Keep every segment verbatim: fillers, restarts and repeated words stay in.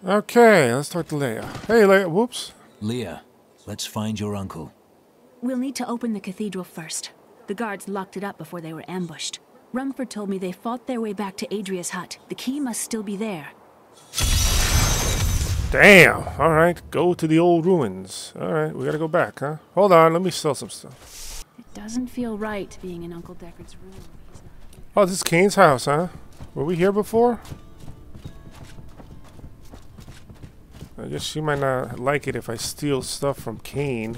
Okay, let's talk to Leia. Hey, Leia. Whoops. Leah, let's find your uncle. We'll need to open the cathedral first. The guards locked it up before they were ambushed. Rumford told me they fought their way back to Adria's hut. The key must still be there. Damn. All right, go to the old ruins. All right, we gotta go back, huh? Hold on, let me sell some stuff. It doesn't feel right being in Uncle Deckard's room. Oh, this is Kane's house, huh? Were we here before? I guess she might not like it if I steal stuff from Kane.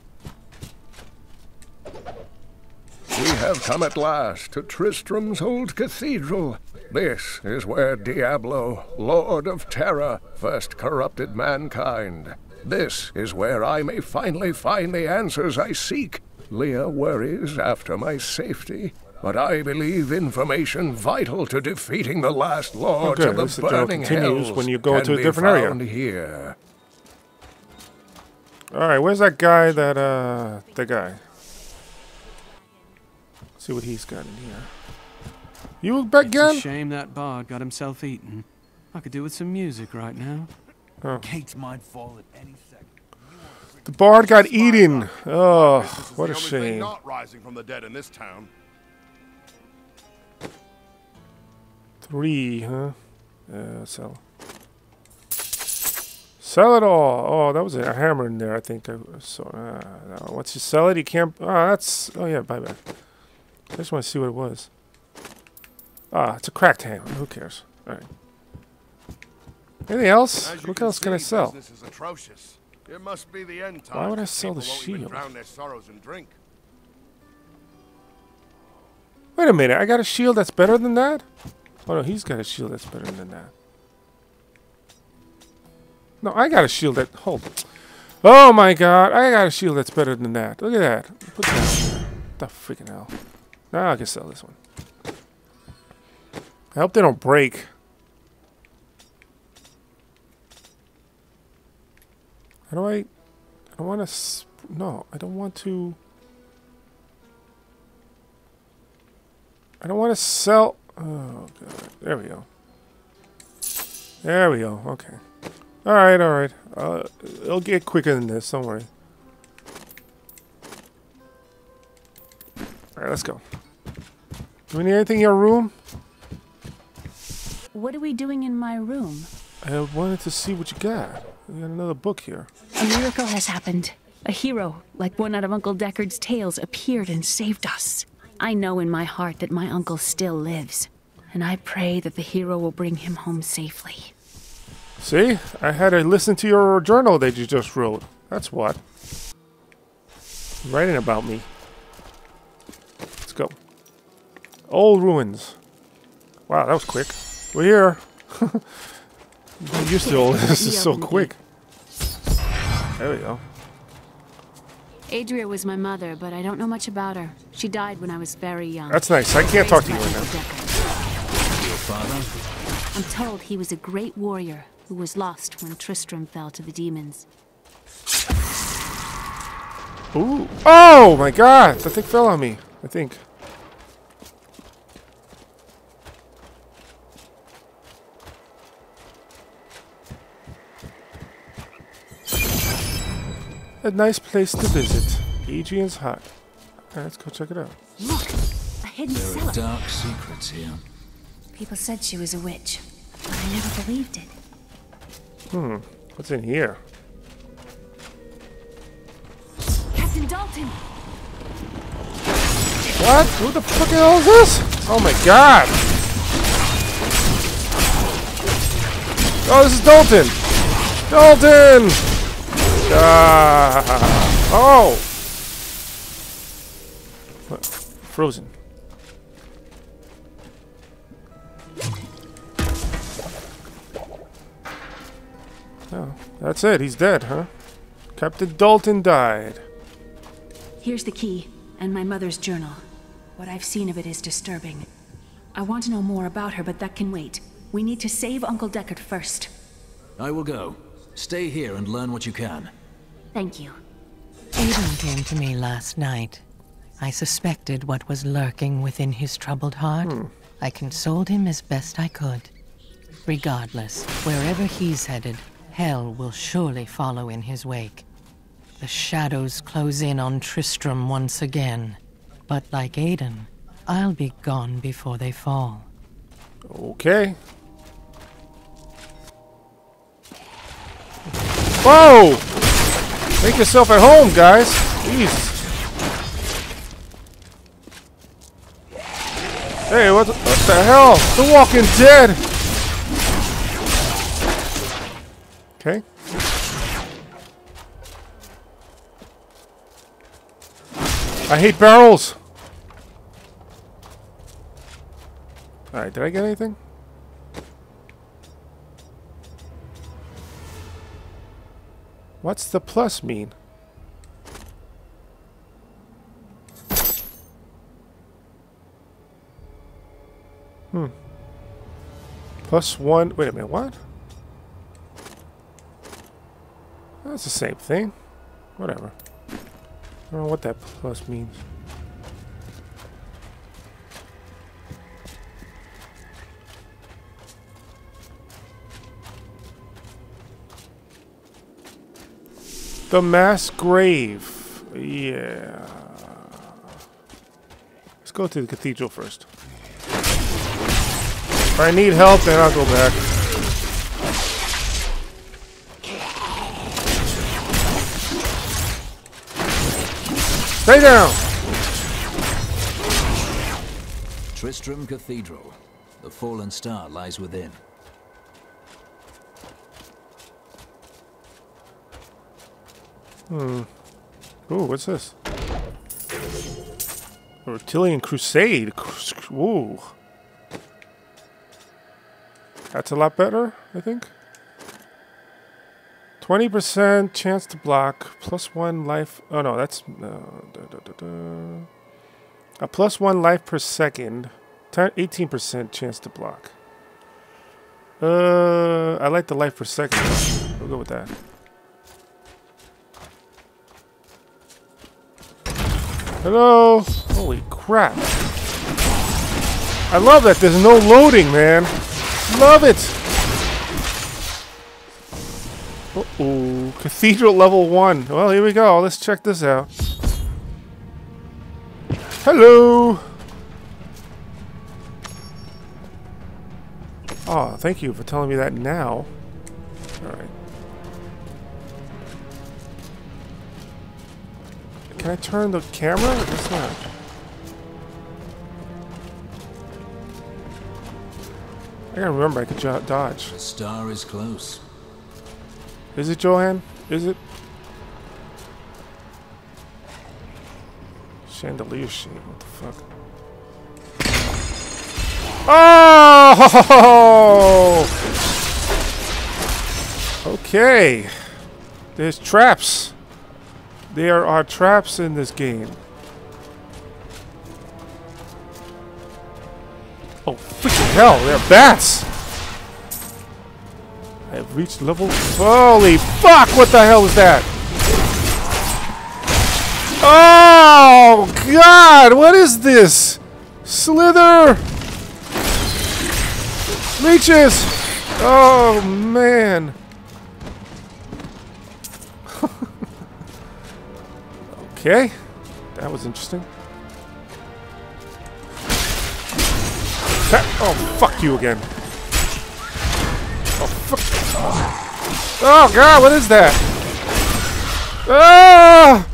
We have come at last to Tristram's old cathedral. This is where Diablo, Lord of Terror, first corrupted mankind. This is where I may finally find the answers I seek. Leah worries after my safety, but I believe information vital to defeating the last lords okay, of the the burning continues hells when you go can to a be different found area. Here. All right, where's that guy? That uh, the guy. See what he's got in here. You back again? It's a shame that bard got himself eaten. I could do with some music right now. Oh. Gates might fall at any second. The bard got eaten. Oh, what a shame. Not rising from the dead in this town. Three, huh? Yeah, sell. Sell it all. Oh, that was a hammer in there, I think. I saw. Uh, no. Once you sell it, you can't. Oh, that's. Oh, yeah, bye bye. I just want to see what it was. Ah, it's a cracked hammer. Who cares? All right. Anything else? What else can I sell? Business is atrocious. It must be the end time. Why would I sell the People won't even shield? drown their sorrows in drink. Wait a minute. I got a shield that's better than that? Oh, no, he's got a shield that's better than that. No, I got a shield that... Hold on. Oh, my God. I got a shield that's better than that. Look at that. Put that. What the freaking hell? Now I can sell this one. I hope they don't break. How do I... I don't want to... No, I don't want to... I don't want to sell... Oh, God. There we go. There we go. Okay. Alright, alright. Uh, it'll get quicker than this. Don't worry. Alright, let's go. Do we need anything in your room? What are we doing in my room? I wanted to see what you got. We got another book here. A miracle has happened. A hero, like one out of Uncle Deckard's tales, appeared and saved us. I know in my heart that my uncle still lives, and I pray that the hero will bring him home safely. See? I had to listen to your journal that you just wrote. That's what. Writing about me. Let's go. Old ruins. Wow, that was quick. We're here. I'm used to all this. Is so quick. There we go. Adria was my mother, but I don't know much about her. She died when I was very young. That's nice. I can't talk to you right now. Your father? I'm told he was a great warrior who was lost when Tristram fell to the demons. Ooh. Oh my God! That thing fell on me. I think. A nice place to visit. Adrian's hut. Okay, let's go check it out. Look! A hidden There cellar. are dark secrets here. People said she was a witch, but I never believed it. Hmm. What's in here? Captain Dalton! What? Who the fuck hell is this? Oh my God! Oh, this is Dalton! Dalton! Ah! Oh! What? Frozen. Oh, that's it. He's dead, huh? Captain Dalton died. Here's the key, and my mother's journal. What I've seen of it is disturbing. I want to know more about her, but that can wait. We need to save Uncle Deckard first. I will go. Stay here and learn what you can. Thank you. Aiden came to me last night. I suspected what was lurking within his troubled heart. Hmm. I consoled him as best I could. Regardless, wherever he's headed, hell will surely follow in his wake. The shadows close in on Tristram once again. But like Aiden, I'll be gone before they fall. Okay. Whoa! Make yourself at home, guys. Jesus. Hey, what the, what the hell? The Walking Dead! Okay. I hate barrels! Alright, did I get anything? What's the plus mean? Hmm. Plus one. Wait a minute, what? That's the same thing. Whatever. I don't know what that plus means. The mass grave. Yeah. Let's go to the cathedral first. If I need help, then I'll go back. Stay down! Tristram Cathedral. The fallen star lies within. Hmm. Ooh, what's this? A Reptilian Crusade. Ooh. That's a lot better, I think. twenty percent chance to block. Plus one life. Oh no, that's... No, da, da, da, da. A plus one life per second. eighteen percent chance to block. Uh, I like the life per second. We'll go with that. Hello? Holy crap. I love that there's no loading, man. Love it. Uh-oh. Cathedral level one. Well, here we go. Let's check this out. Hello. Oh, thank you for telling me that now. Alright. Can I turn the camera? I guess not. I gotta remember I could dodge. The star is close. Is it, Johan? Is it? Chandelier shape. What the fuck? Oh! Okay. There's traps. There are traps in this game. Oh, freaking hell, there are bats! I have reached level... Holy fuck, what the hell is that? Oh, God, what is this? Slither! Leeches! Oh, man. Okay, that was interesting. Oh, fuck you again. Oh, fuck. Oh, God, what is that? Ah!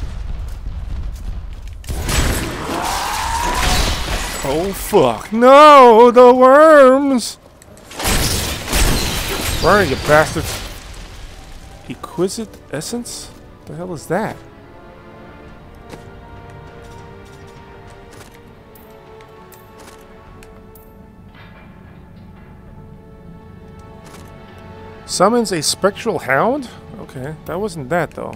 Oh, fuck. No, the worms! Burn, you bastards. Exquisite essence? What the hell is that? Summons a spectral hound? Okay, that wasn't that though.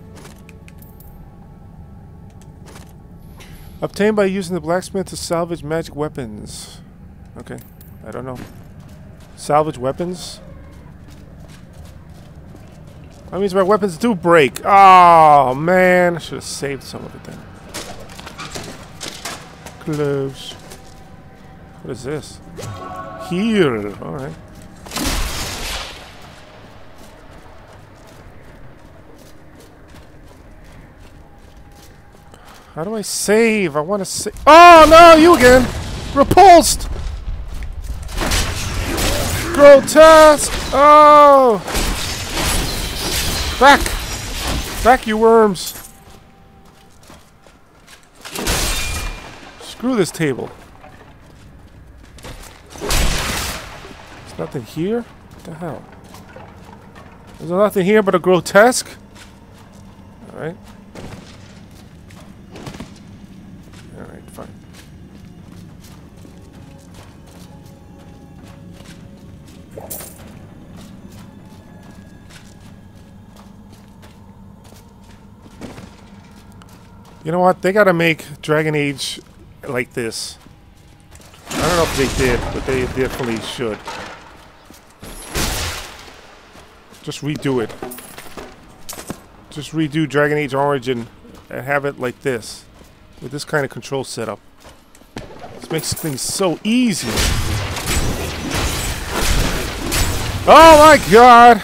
Obtained by using the blacksmith to salvage magic weapons. Okay, I don't know. Salvage weapons? That means my weapons do break. Oh man, I should have saved some of it then. Close. What is this? Heal. Alright. How do I save? I want to save. Oh no, you again! Repulsed! Grotesque! Oh! Back! Back, you worms! Screw this table. There's nothing here? What the hell? There's nothing here but a grotesque? Alright. Alright, fine. You know what? They gotta make Dragon Age like this. I don't know if they did, but they definitely should. Just redo it. Just redo Dragon Age Origin and have it like this. With this kind of control setup. This makes things so easy. Oh my god!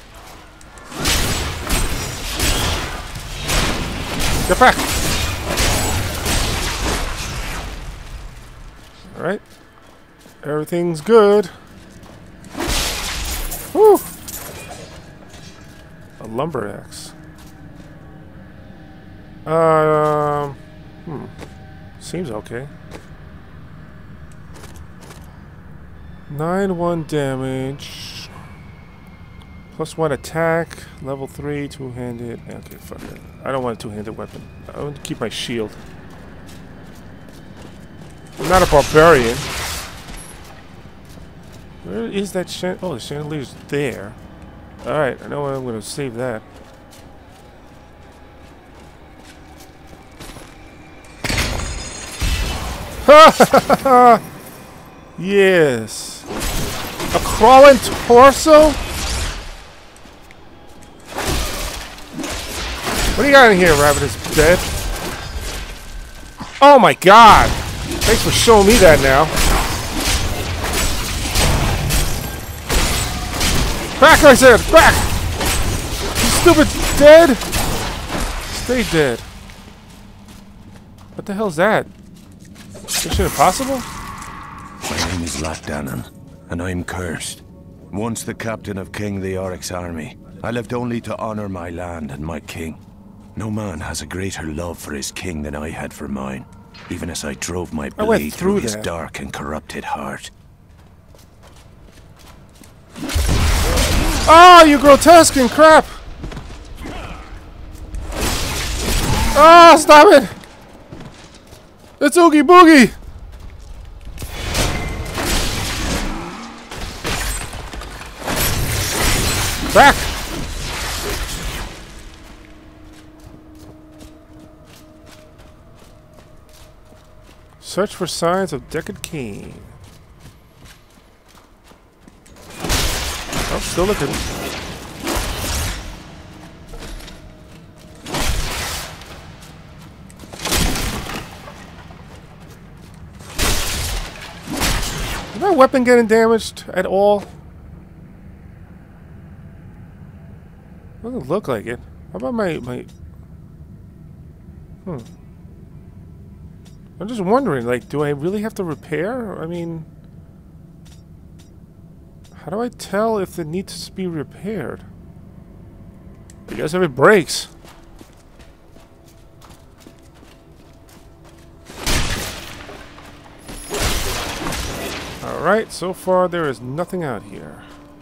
Get back! Alright. Everything's good. Woo! A lumber axe. Um, hmm. Seems okay. nine one damage. Plus one attack. Level three, two-handed. Okay, fuck it. I don't want a two-handed weapon. I want to keep my shield. I'm not a barbarian. Where is that chan- oh, the chandelier's there. Alright, I know I'm gonna save that. Yes. A crawling torso? What do you got in here, Rabbit is dead? Oh my god! Thanks for showing me that now. Back, I said! Back! You stupid dead! Stay dead. What the hell's that? Mission Impossible? My name is Latdanan, and I'm cursed. Once the captain of King Leoric's army, I lived only to honor my land and my king. No man has a greater love for his king than I had for mine, even as I drove my blade through, through his dark and corrupted heart. Oh, you grotesque and crap! Oh, stop it! It's Oogie Boogie! Back! Search for signs of Deckard Cain. Oh, still looking. Is my weapon getting damaged at all? Doesn't look like it. How about my my? Hmm. I'm just wondering, like, do I really have to repair? I mean, how do I tell if it needs to be repaired? I guess if it breaks. Alright, so far there is nothing out here.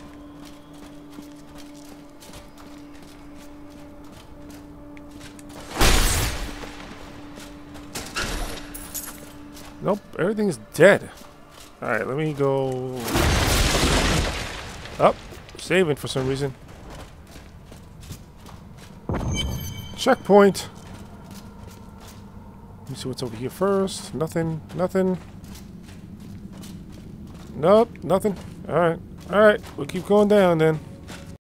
Nope, everything's dead. Alright, let me go up. Saving for some reason. Checkpoint. Let me see what's over here first. Nothing, nothing. Nope, nothing. Alright, alright, we'll keep going down then.